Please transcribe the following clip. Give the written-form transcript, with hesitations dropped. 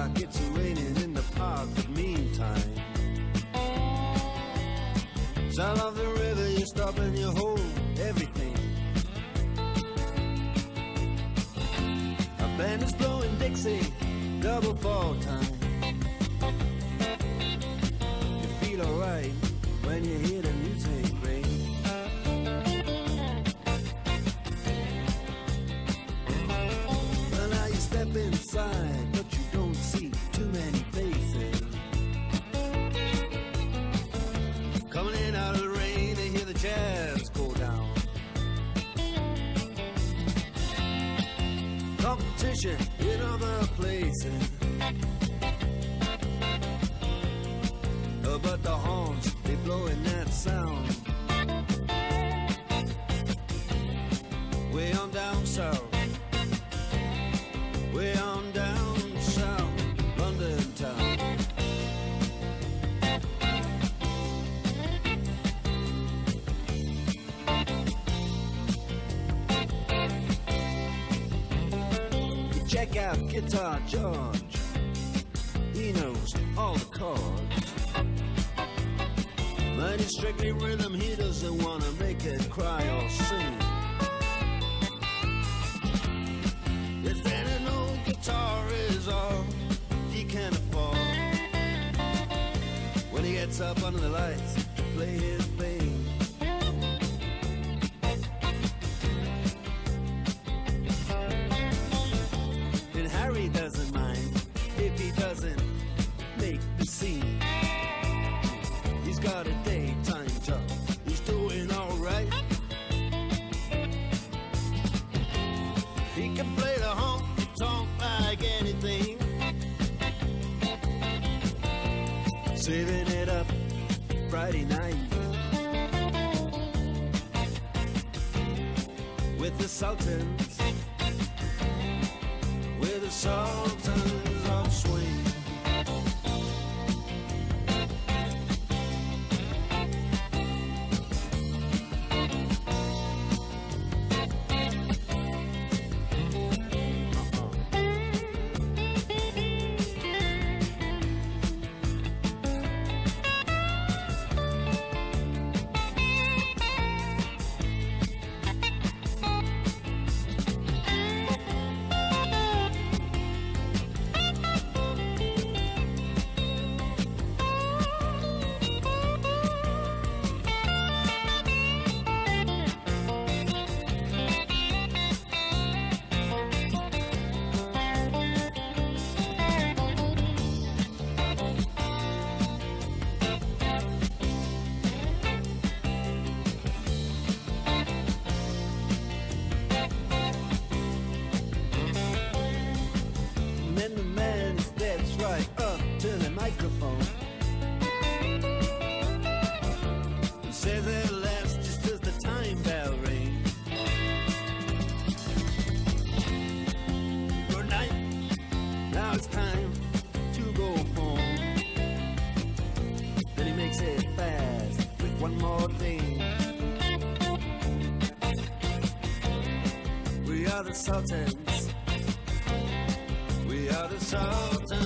like it's raining in the park, but meantime, sound of the river, you stop and you hold everything. A band is blowing Dixie, double fall time. You feel alright when you hear the music ring. Well, now you step inside, but you don't see too many faces. Coming in out of the rain, they hear the jazz go down. Competition in other places, but the horns, they blowing that sound. Way on down south, way on down south, London town. You check out Guitar George, he knows all the chords. But it's strictly rhythm, he doesn't want to make it cry or sing. If then an old guitar is all he can afford, when he gets up under the lights to play his thing. And Harry doesn't mind if he doesn't make the scene. He's got a daytime job, he's doing alright. He can play the honky-tonk like anything, saving it up Friday night with the Sultans, with the Sultans of Swing. Microphone says it lasts just as the time bell rings. Good night, now it's time to go home. Then he makes it fast with one more thing. We are the Sultans, we are the Sultans.